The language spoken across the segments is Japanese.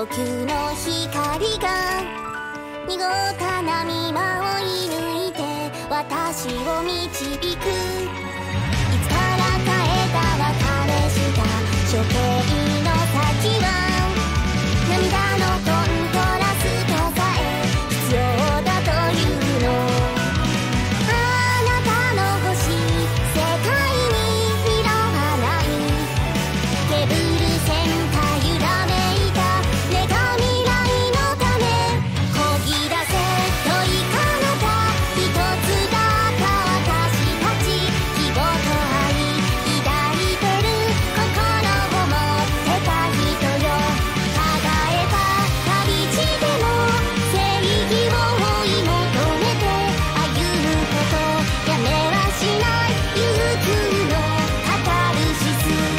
供給の光が見事な見間を射抜いて私を導く。いつからか枝分かれした処刑の先は涙のコントラストさえ必要だというの。あなたの星世界に拾わないケーブル線たゆらめいた願未来のためこぎ出せといかなた一つだった私たち希望と愛抱いてる心を持ってた人よ。輝えた旅路でも正義を追い求めて歩むことやめはしない憂鬱のカタルシス。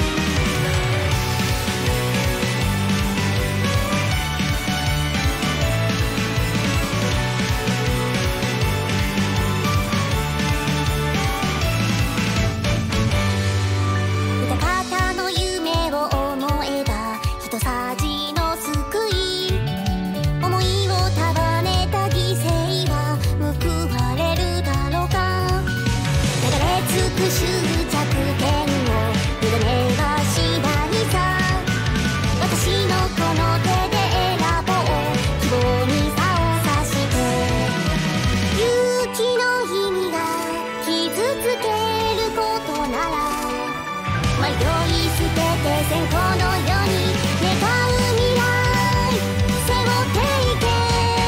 歌方の夢を思えば一さじの救い。思いを束ねた犠牲は報われるだろうか。流れ尽くす弱点を委ねはしないさ。私のこの手で選ぼう希望に差をさして勇気の意味が傷つけることなら迷い捨てて線香のように願う未来背負っていけ。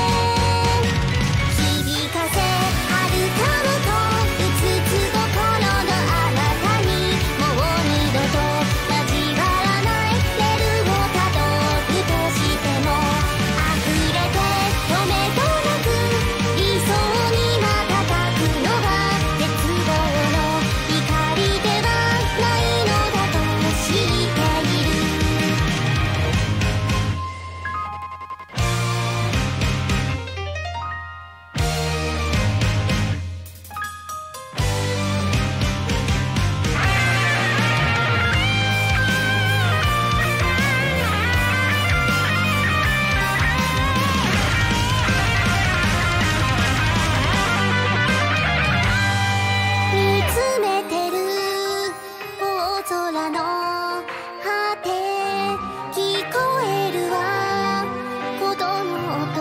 響かせ遥かもとうつつ心のあなたにもう二度と交わらないレールをたどるとしても溢れて止めどなく理想に瞬くのが絶望の怒りではないのだと知っている。見つめてる大空の果て聞こえるわ鼓動の音。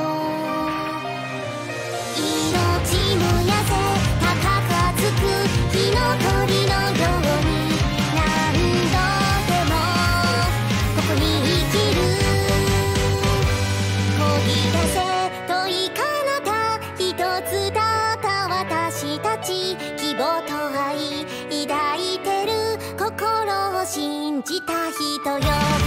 命燃やせ高く熱く火の鳥のように何度でもここに生きる。こぎ出せといかなた一つだった私たち希望と愛抱いてる心を信じた人よ。